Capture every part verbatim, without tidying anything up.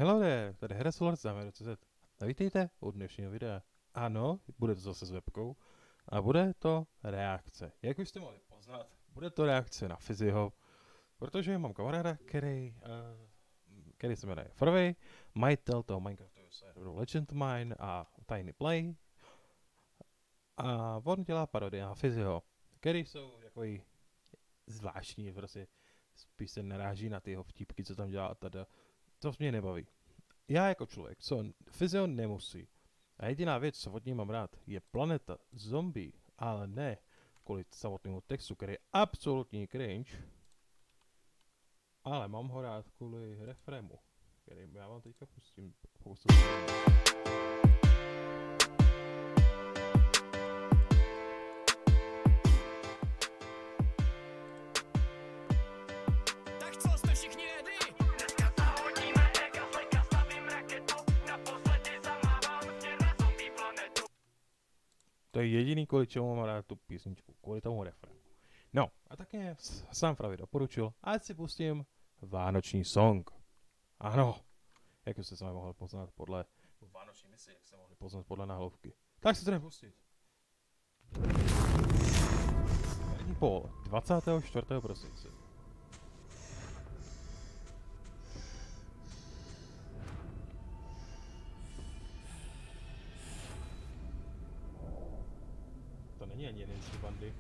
Hello there, tady Hrasolord z Zameru tečka cé zet. A vítejte u dnešního videa. Ano, bude to zase s webkou. A bude to reakce. Jak už jste mohli poznat, bude to reakce na Fizzyho. Protože mám kamaráda, který, uh, který se jmenuje Frvy, majitel toho Minecraftového serveru Legend Mine a Tiny Play. A on dělá parodie na Fizzyho, který jsou takový zvláštní, prostě spíš se naráží na ty jeho vtípky, co tam dělá a tada. To mě nebaví. Já jako člověk, co Fizzyho nemusí. A jediná věc, co od něj mám rád, je Planeta zombie, ale ne kvůli samotnému textu, který je absolutní cringe, ale mám ho rád kvůli refrému, který já vám teďka pustím. pustím. To je jediný, kvůli čemu mám rád tu písničku, kvůli tomu refrénu. No, a tak mě sám Frvy doporučil, ať si pustím vánoční song. Ano, jak jste se mohli poznat podle vánoční misi, jak jste mohli poznat podle náhlovky. Tak si to nepustit. První pól, dvacátého čtvrtého prosince. To není ani jeden z bandy.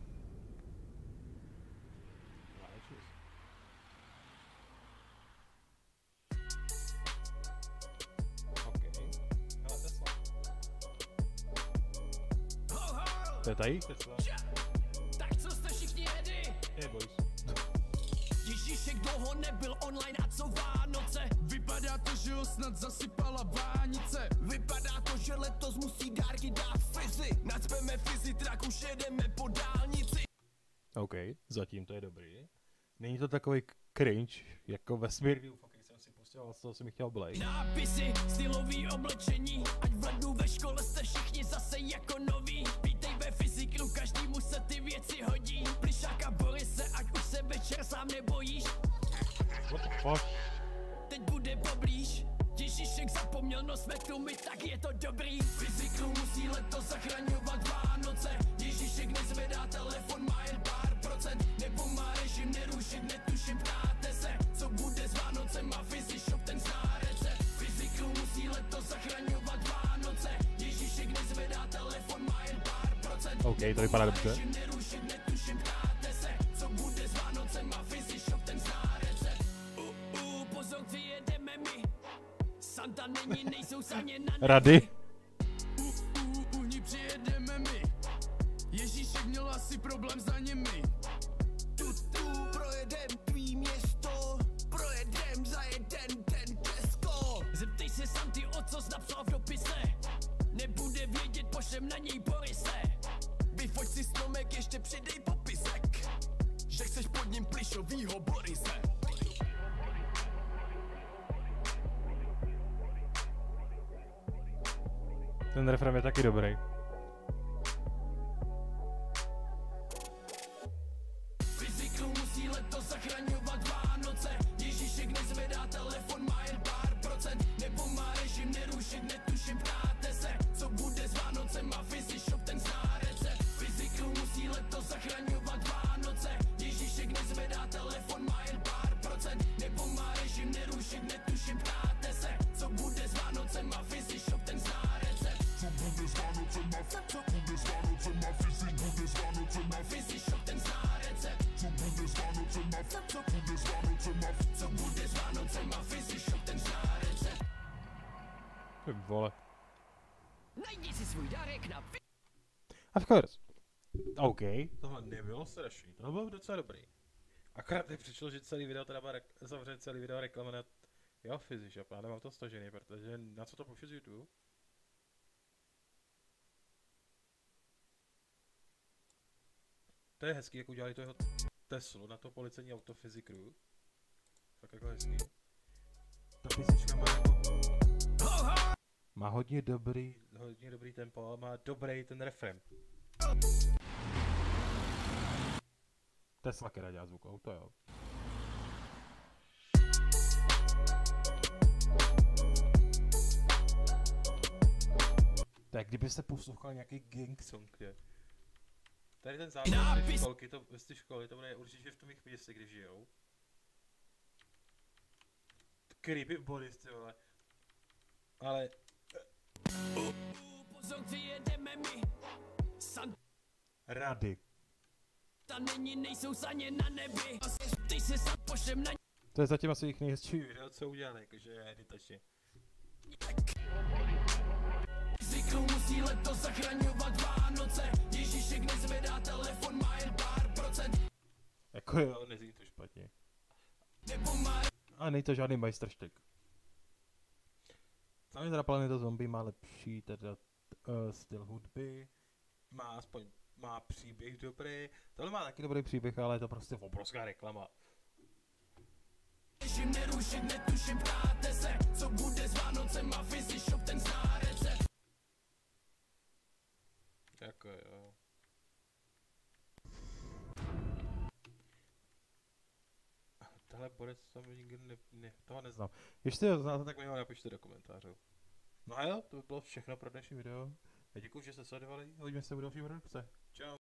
To je tady, Tesla. Tak co jste všichni ready? Je, boys. Ježíšek dlouho nebyl online a co Vánoce? Vypadá to, že ho snad zasypala vánice. Vypadá to, že letos musí dárky dát Fizzy. Nacpeme Fizzy trak, už jedeme po dálnici. OK, zatím to je dobrý. Není to takový cringe, jako Vesmír View, který jsem si pustil, z toho jsem mi chtěl blej. Nápisy, stylový oblečení, ať v lednu ve škole jste všichni zase jako noví. Vítej ve fyziku, každému se ty věci hodí. Plišáka Borise, ať už se večer sám nebojíš. What the fuck? Teď bude poblíž. Ježíšek zapomněl, no jsme tu my, tak je to dobrý. Fyziku musí letos zachraňovat Vánoce. Ježíšek nezvedá telefon, má jen pár procent. Nebo má režim nerušit, netuším, ptáte se. Co bude s Vánocem a Fizzy Shop, ten zná recept. Fyziku musí letos zachraňovat Vánoce. Ježíšek nezvedá telefon, má jen pár procent. OK, to vypadá dobře. Nerušit, netuším, ptáte se. Co bude s Vánocem a Fizzy Shop, ten zná recept. Uh, uh, pozor, vyjedeme my. Santa není, nejsou saně na nebi. Rady? U, u, u ní přijedeme my. Ježíšek měl asi problém za nimi. Tu, tu, projedem tvý město. Projedem za jeden ten Tesco. Zeptej se Santy, o co jsi napsal v dopise. Nebude vědět, pošlem na něj Borise. Vyfoť si stromek, ještě přidej popisek. Že chceš pod ním plišovýho Borise. Ten refrém je taky dobrý. Fyziku musí letos zachraňovat Vánoce. Ježíšek nezvedá telefon, má jen pár procent. Nebo má režim nerušit, netuším, ptáte se. Co bude s Vánocem a Fizzy Shop, ten zná recept. Fyziku musí letos zachraňovat Vánoce. Ježíšek nezvedá telefon, má jen pár procent. Nebo má režim nerušit, netuším, ptáte se. Co bude s Vánocem a Fizzy Shop, ten zná recept. Co bude s Vánocem a co bude s Vánocem a Fizzy, bude s Vánocem a Fizzy Shop, ten zná recept. co bude s Vánocem a co bude s Vánocem a Co bude s Vánocem a Fizzy Shop, ten zná recept. Ty vole. Najdi si svůj dárek na fi- Of course. OK, tohle nebylo strašný, to bylo docela dobrý. Akorát teď přišlo, že celý video teda bude zavřet celý video reklama na jo, Fizzy Shop, já nemám to stažený, protože na co to pouštět z YouTube? To je hezký, jak udělali toho Teslu na to policejní auto Fizzy Crew. Fakt jako hezký. Ta písnička má jako... Má hodně dobrý, hodně dobrý tempo, má dobrý ten refrén. Tesla, která dělá zvuk, to jo. Tak kdybyste poslouchal nějaký gang song, je. Tady ten záběr z té školky, to, z té školy, to bude určitě v tom jejich městě, kde žijou. Creepy bodies, ty vole. Ale... Pozor, vyjedeme my. Santa Rady. není, nejsou saně na nebi. Ty se sam pošlem na To je zatím asi jejich nejhezčí video, co udělali, jakože editačně. Zvykl musí letos zachraňovat Vánoce. Ježíšek nezvedá telefon, má jen pár procent. Jako jo, nezní to špatně. Nebo má A není to žádný majstrštek. Sami teda Planeta Zombie má lepší teda uh, styl hudby. Má aspoň, má příběh dobrý. Tohle má taky dobrý příběh, ale je to prostě obrovská reklama. režim nerušit, netuším, ptáte se. Co bude s Vánocem a Fizzy Shop, ten zná recept. Jako jo. Tohle borec jsem nikdy ne, ne, toho neznám. Jestli ho znáte, tak mi ho napište do komentářů. No a jo, to by bylo všechno pro dnešní video. Já děkuji, že jste sledovali, uvidíme se u další produkce.